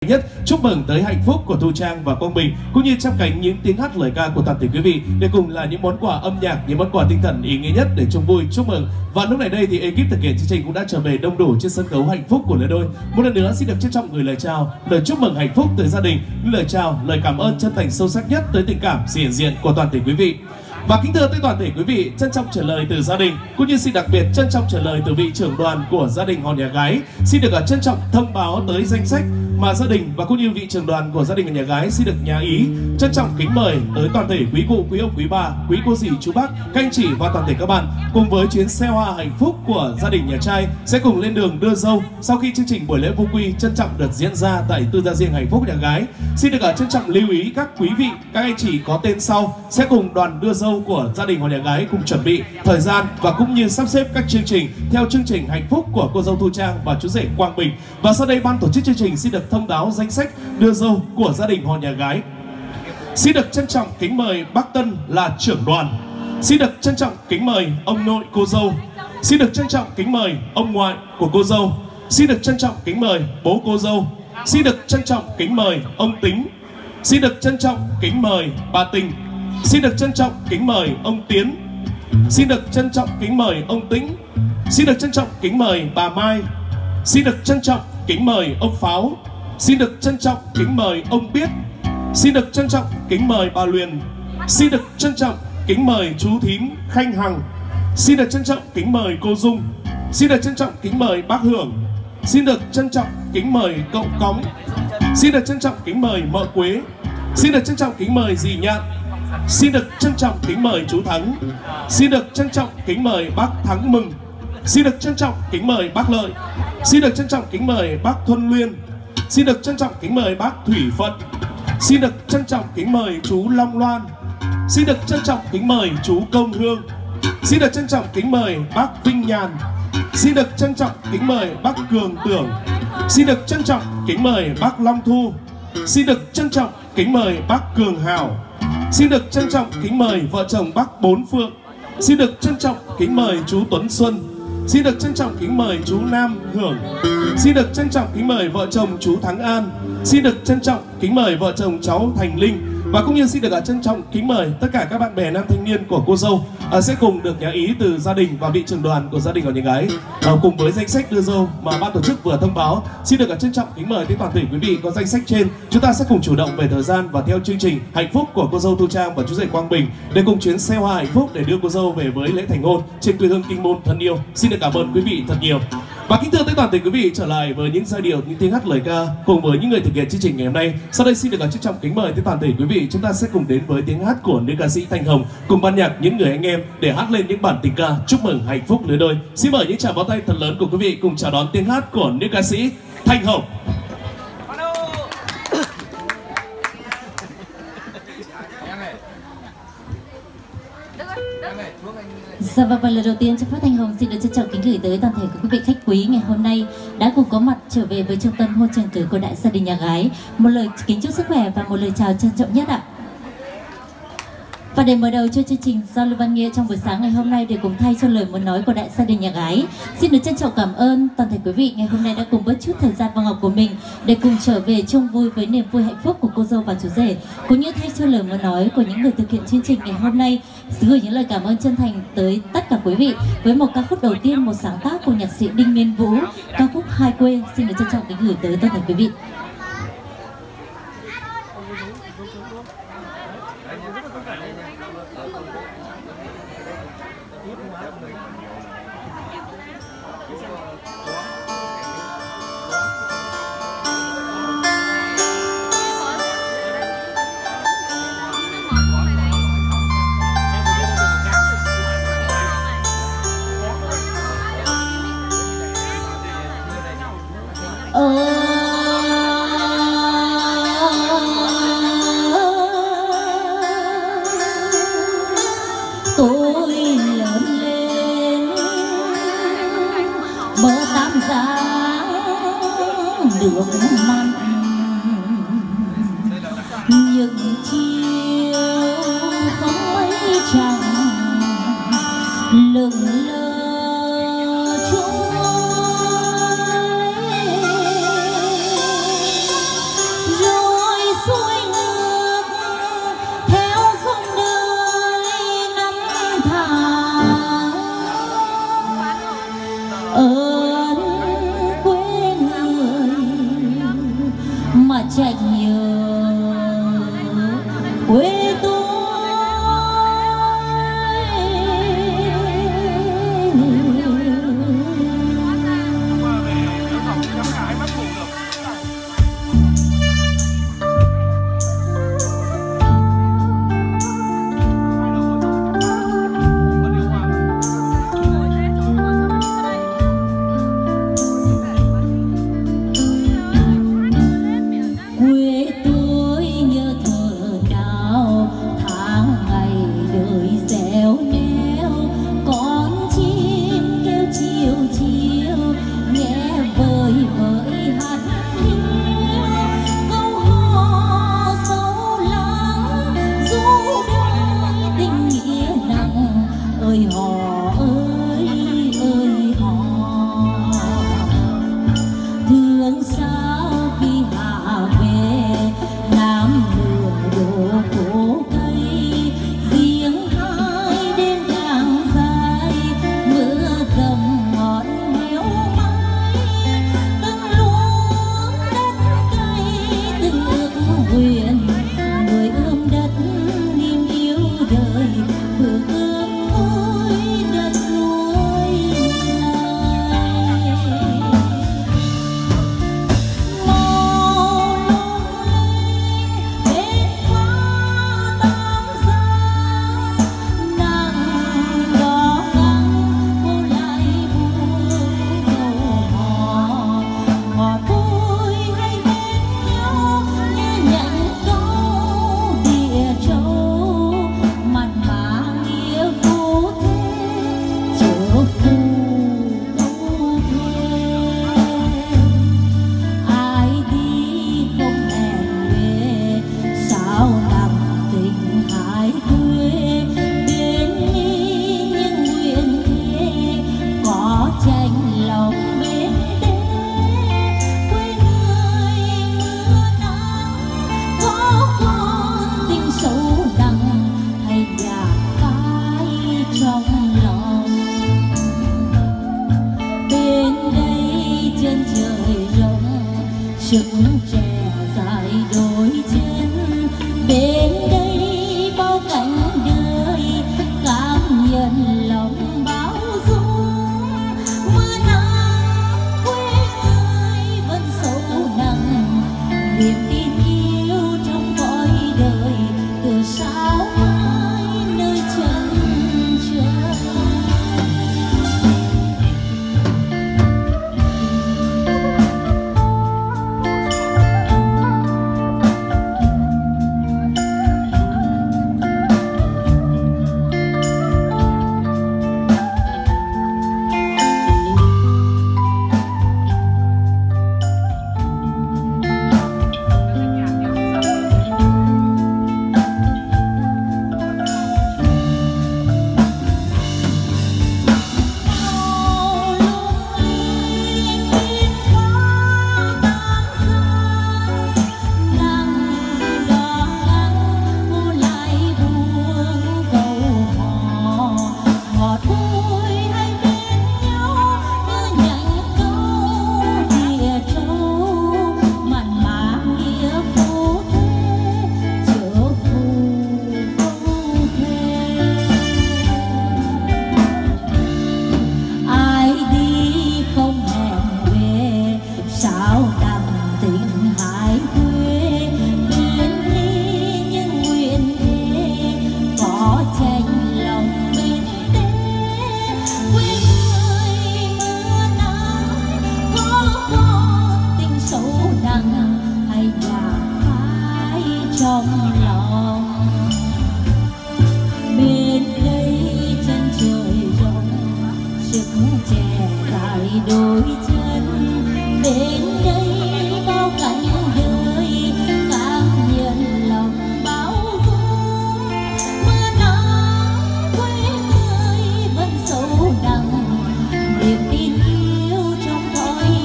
nhất chúc mừng tới hạnh phúc của Thu Trang và Quang Bình, cũng như chắp cánh những tiếng hát lời ca của toàn thể quý vị để cùng là những món quà âm nhạc, những món quà tinh thần ý nghĩa nhất để chung vui chúc mừng. Và lúc này đây thì ekip thực hiện chương trình cũng đã trở về đông đủ trên sân khấu hạnh phúc của lứa đôi. Một lần nữa xin được trân trọng gửi lời chào, lời chúc mừng hạnh phúc tới gia đình, những lời chào, lời cảm ơn chân thành sâu sắc nhất tới tình cảm sự hiện diện của toàn thể quý vị. Và kính thưa tới toàn thể quý vị, trân trọng trả lời từ gia đình, cũng như xin đặc biệt trân trọng trả lời từ vị trưởng đoàn của gia đình họ nhà gái. Xin được trân trọng thông báo tới danh sách mà gia đình và cũng như vị trưởng đoàn của gia đình nhà gái xin được nhà ý trân trọng kính mời tới toàn thể quý cụ, quý ông, quý bà, quý cô dì, chú bác, các anh chị và toàn thể các bạn cùng với chuyến xe hoa hạnh phúc của gia đình nhà trai sẽ cùng lên đường đưa dâu. Sau khi chương trình buổi lễ vô quy trân trọng được diễn ra tại tư gia riêng hạnh phúc nhà gái, xin được trân trọng lưu ý các quý vị, các anh chị có tên sau sẽ cùng đoàn đưa dâu của gia đình họ nhà gái cùng chuẩn bị thời gian và cũng như sắp xếp các chương trình theo chương trình hạnh phúc của cô dâu Thu Trang và chú rể Quang Bình. Và sau đây ban tổ chức chương trình xin được thông báo danh sách đưa dâu của gia đình họ nhà gái. Xin được trân trọng kính mời bác Tân là trưởng đoàn. Xin được trân trọng kính mời ông nội cô dâu. Xin được trân trọng kính mời ông ngoại của cô dâu. Xin được trân trọng kính mời bố cô dâu. Xin được trân trọng kính mời ông Tính. Xin được trân trọng kính mời bà Tình. Xin được trân trọng kính mời ông Tiến. Xin được trân trọng kính mời ông Tĩnh. Xin được trân trọng kính mời bà Mai. Xin được trân trọng kính mời ông Pháo. Xin được trân trọng kính mời ông Biết. Xin được trân trọng kính mời bà Luyền. Xin được trân trọng kính mời chú thím Khanh Hằng. Xin được trân trọng kính mời cô Dung. Xin được trân trọng kính mời bác Hưởng. Xin được trân trọng kính mời cậu Cóng. Xin được trân trọng kính mời mợ Quế. Xin được trân trọng kính mời dì Nhạn. Xin được trân trọng kính mời chú Thắng. Xin được trân trọng kính mời bác Thắng Mừng. Xin được trân trọng kính mời bác Lợi. Xin được trân trọng kính mời bác Thuân Luyên. Xin được trân trọng kính mời bác Thủy Phận. Xin được trân trọng kính mời chú Long Loan. Xin được trân trọng kính mời chú Công Hương. Xin được trân trọng kính mời bác Vinh Nhàn. Xin được trân trọng kính mời bác Cường Tưởng. Xin được trân trọng kính mời bác Long Thu. Xin được trân trọng kính mời bác Cường Hảo. Xin được trân trọng kính mời vợ chồng bác Bốn Phượng. Xin được trân trọng kính mời chú Tuấn Xuân. Xin được trân trọng kính mời chú Nam Hưởng. Xin được trân trọng kính mời vợ chồng chú Thắng An. Xin được trân trọng kính mời vợ chồng cháu Thành Linh. Và cũng như xin được trân trọng kính mời tất cả các bạn bè nam thanh niên của cô dâu sẽ cùng được nhà ý từ gia đình và vị trưởng đoàn của gia đình họ nhà gái cùng với danh sách đưa dâu mà ban tổ chức vừa thông báo. Xin được trân trọng kính mời tới toàn thể quý vị có danh sách trên. Chúng ta sẽ cùng chủ động về thời gian và theo chương trình hạnh phúc của cô dâu Thu Trang và chú rể Quang Bình để cùng chuyến xe hoa hạnh phúc để đưa cô dâu về với lễ thành hôn trên quê hương Kinh Môn thân yêu. Xin được cảm ơn quý vị thật nhiều. Và kính thưa tới toàn thể quý vị, trở lại với những giai điệu, những tiếng hát lời ca cùng với những người thực hiện chương trình ngày hôm nay. Sau đây xin được trân trọng kính mời tới toàn thể quý vị, chúng ta sẽ cùng đến với tiếng hát của nữ ca sĩ Thanh Hồng cùng ban nhạc những người anh em để hát lên những bản tình ca chúc mừng hạnh phúc lứa đôi. Xin mời những tràng pháo tay thật lớn của quý vị cùng chào đón tiếng hát của nữ ca sĩ Thanh Hồng. Dạ vâng, và lời đầu tiên cho Phát Thanh Hồng xin được trân trọng kính gửi tới toàn thể quý vị khách quý ngày hôm nay đã cùng có mặt trở về với trung tâm hôn trường cưới của đại gia đình nhà gái. Một lời kính chúc sức khỏe và một lời chào trân trọng nhất ạ. Và để mở đầu cho chương trình giao lưu văn nghệ trong buổi sáng ngày hôm nay để cùng thay cho lời muốn nói của đại gia đình nhà gái, xin được trân trọng cảm ơn toàn thể quý vị ngày hôm nay đã cùng bớt chút thời gian vàng ngọc của mình để cùng trở về chung vui với niềm vui hạnh phúc của cô dâu và chú rể, cũng như thay cho lời muốn nói của những người thực hiện chương trình ngày hôm nay, gửi những lời cảm ơn chân thành tới tất cả quý vị với một ca khúc đầu tiên, một sáng tác của nhạc sĩ Đinh Miên Vũ, ca khúc Hai Quê. Xin được trân trọng kính gửi tới toàn thể quý vị. mà chẳng nhớ quê tôi.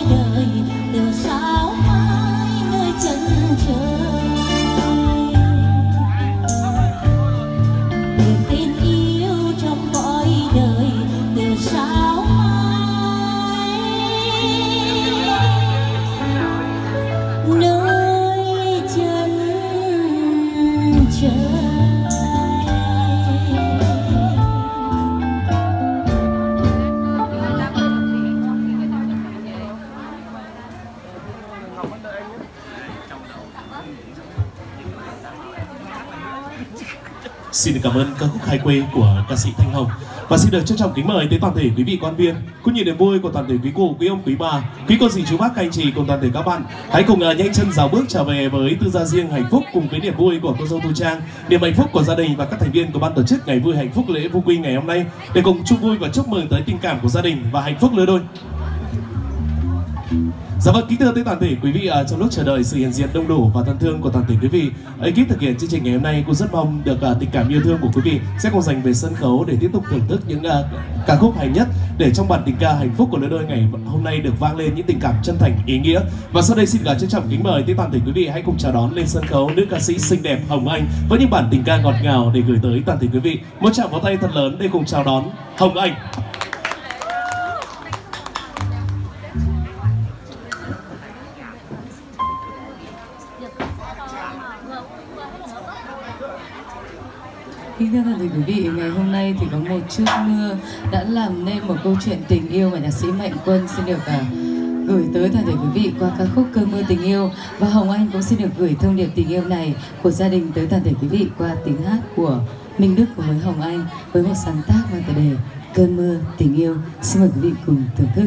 Từ sao mai nơi chân trời Xin được cảm ơn ca khúc Hai Quê của ca sĩ Thanh Hồng. Và xin được trân trọng kính mời tới toàn thể quý vị quan viên cũng như niềm vui của toàn thể quý cụ, quý ông, quý bà, quý cô dì chú bác, các anh chị cùng toàn thể các bạn hãy cùng nhanh chân dào bước trở về với tư gia riêng hạnh phúc cùng với niềm vui của cô dâu Thu Trang, niềm hạnh phúc của gia đình và các thành viên của ban tổ chức ngày vui hạnh phúc lễ Vu Quy ngày hôm nay để cùng chung vui và chúc mừng tới tình cảm của gia đình và hạnh phúc lứa đôi. Dạ vâng, kính thưa tới toàn thể quý vị, trong lúc chờ đợi sự hiện diện đông đủ và thân thương của toàn thể quý vị, ekip thực hiện chương trình ngày hôm nay cũng rất mong được tình cảm yêu thương của quý vị sẽ cùng dành về sân khấu để tiếp tục thưởng thức những ca khúc hay nhất để trong bản tình ca hạnh phúc của lứa đôi ngày hôm nay được vang lên những tình cảm chân thành ý nghĩa. Và sau đây xin trân trọng kính mời tới toàn thể quý vị hãy cùng chào đón lên sân khấu nữ ca sĩ xinh đẹp Hồng Anh với những bản tình ca ngọt ngào để gửi tới toàn thể quý vị. Một tràng pháo tay thật lớn để cùng chào đón Hồng Anh. Kính thưa toàn thể quý vị, ngày hôm nay thì có một chút mưa đã làm nên một câu chuyện tình yêu mà nhạc sĩ Mạnh Quân xin được gửi tới toàn thể quý vị qua ca khúc Cơn Mưa Tình Yêu. Và Hồng Anh cũng xin được gửi thông điệp tình yêu này của gia đình tới toàn thể quý vị qua tiếng hát của Minh Đức cùng với Hồng Anh với một sáng tác mang tựa đề Cơn Mưa Tình Yêu. Xin mời quý vị cùng thưởng thức.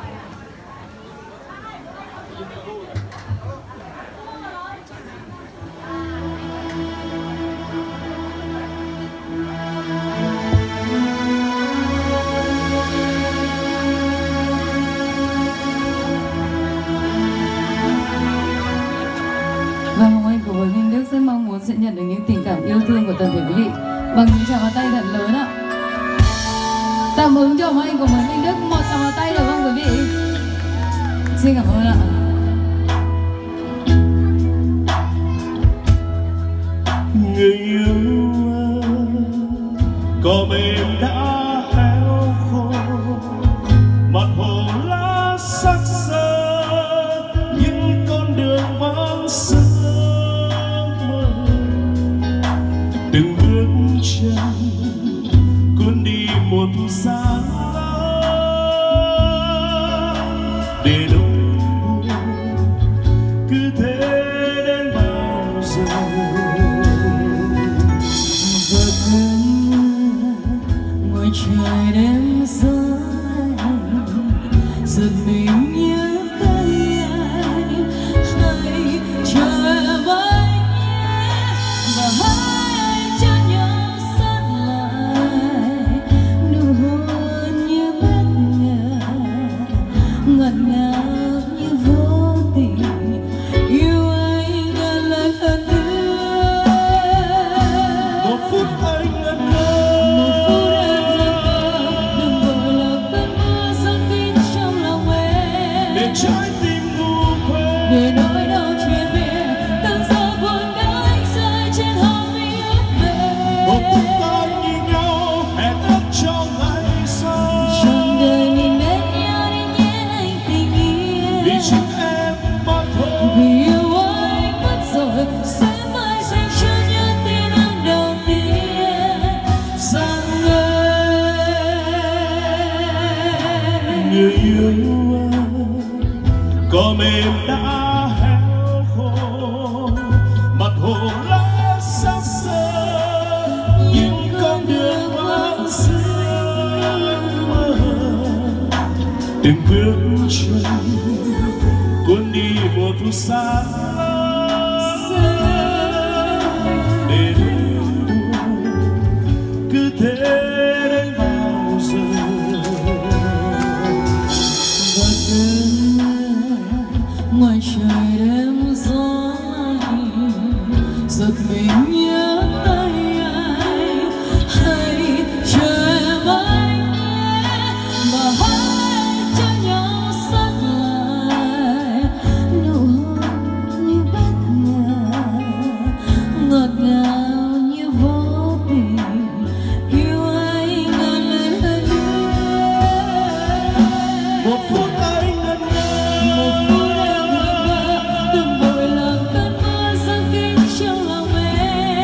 Và Hồng Anh cùng với Minh Đức rất mong muốn sẽ nhận được những tình cảm yêu thương của toàn thể quý vị bằng những tràng pháo tay thật lớn ạ. Tạm ứng cho Hồng Anh cùng với Minh Đức một tràng pháo tay được không quý vị? Xin cảm ơn ạ. Người yêu có mềm đã héo khô, mặt hồ lá sắc sơ, những con đường vắng sương mơ, từng bước chân cuốn đi một sáng để đâu cứ thế đến bao giờ. Trời đêm dài giật mình nhớ tới anh, hãy chờ với nhé và hãy cho nhau sát lại, nụ hôn như bất ngờ ngọt ngào như vô tình, yêu anh gần lần hơn nữa. Một phút anh ngẩn ngơ, trái tim ngu quên để nỗi đau chuyện về từng giờ buồn đau rơi trên hòn mi ướt về. một phút ta nhìn nhau hẹn ước cho ngày sau, trọn đời mình bên nhau đi nhé anh tình yêu, vì chính em mà thôi. vì yêu anh mất rồi sẽ mãi dành cho những tiếng anh đầu tiên sang người yêu có mềm đã héo khô, mặt hồ lá sắc sơ, những con đường vắng sương mơ, từng bước chân cuốn đi một phút sáng để đâu cứ thế đến bao giờ. ngoài trời đêm gió lạnh giật mình nhớ tới anh, hãy chờ em anh nhé và hãy cho nhau sát lại, nụ hôn như bất ngờ ngọt ngào như vô tình, yêu anh gần lần hơn nữa. Một phút anh ngẩn ngơ, Một phút em ngẩn ngơ, đừng vội làm cơn mưa giăng kín trong lòng em.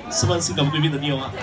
Vâng, xin cảm ơn quý vị thật nhiều ạ.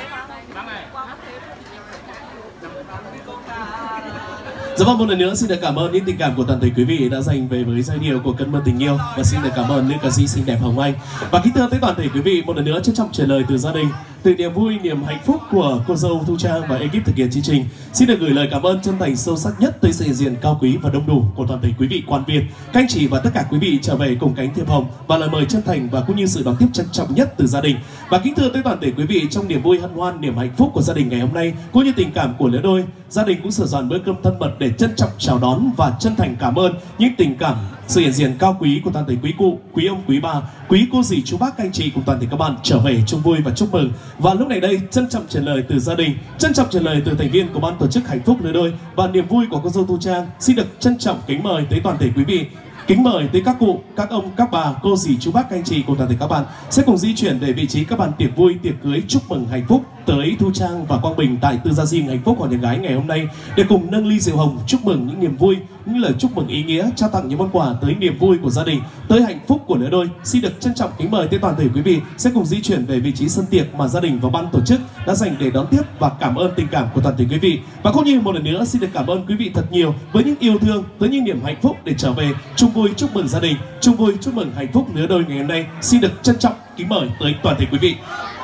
Dạ vâng, một lần nữa xin được cảm ơn những tình cảm của toàn thể quý vị đã dành về với giai điệu của Cơn Mưa Tình Yêu, và xin được cảm ơn nữ ca sĩ xinh đẹp Hồng Anh. Và kính thưa tới toàn thể quý vị, một lần nữa trân trọng trả lời từ gia đình, từ niềm vui, niềm hạnh phúc của cô dâu Thu Trang và ekip thực hiện chương trình, xin được gửi lời cảm ơn chân thành sâu sắc nhất tới sự hiện diện cao quý và đông đủ của toàn thể quý vị quan viên, các anh chị và tất cả quý vị trở về cùng cánh thiệp hồng, và lời mời chân thành và cũng như sự đón tiếp trân trọng nhất từ gia đình. Và kính thưa tới toàn thể quý vị, trong niềm vui hân hoan, niềm hạnh phúc của gia đình ngày hôm nay cũng như tình cảm của lứa đôi, gia đình cũng sửa soạn bữa cơm thân mật để trân trọng chào đón và chân thành cảm ơn những tình cảm, sự hiện diện cao quý của toàn thể quý cụ, quý ông, quý bà, quý cô dì, chú bác, anh chị cùng toàn thể các bạn trở về chung vui và chúc mừng. Và lúc này đây trân trọng truyền lời từ gia đình, trân trọng truyền lời từ thành viên của ban tổ chức hạnh phúc lứa đôi và niềm vui của cô dâu Thu Trang, xin được trân trọng kính mời tới toàn thể quý vị, kính mời tới các cụ, các ông, các bà, cô dì, chú bác, anh chị cùng toàn thể các bạn sẽ cùng di chuyển về vị trí các bàn tiệc vui, tiệc cưới chúc mừng hạnh phúc tới Thu Trang và Quang Bình tại Tư Gia Diêm hạnh phúc của nhà gái ngày hôm nay, để cùng nâng ly rượu hồng chúc mừng những niềm vui, những lời chúc mừng ý nghĩa, trao tặng những món quà tới niềm vui của gia đình, tới hạnh phúc của lứa đôi. Xin được trân trọng kính mời tới toàn thể quý vị sẽ cùng di chuyển về vị trí sân tiệc mà gia đình và ban tổ chức đã dành để đón tiếp và cảm ơn tình cảm của toàn thể quý vị. Và cũng như một lần nữa xin được cảm ơn quý vị thật nhiều với những yêu thương, với những niềm hạnh phúc để trở về chung vui chúc mừng gia đình, chung vui chúc mừng hạnh phúc lứa đôi ngày hôm nay. Xin được trân trọng kính mời tới toàn thể quý vị.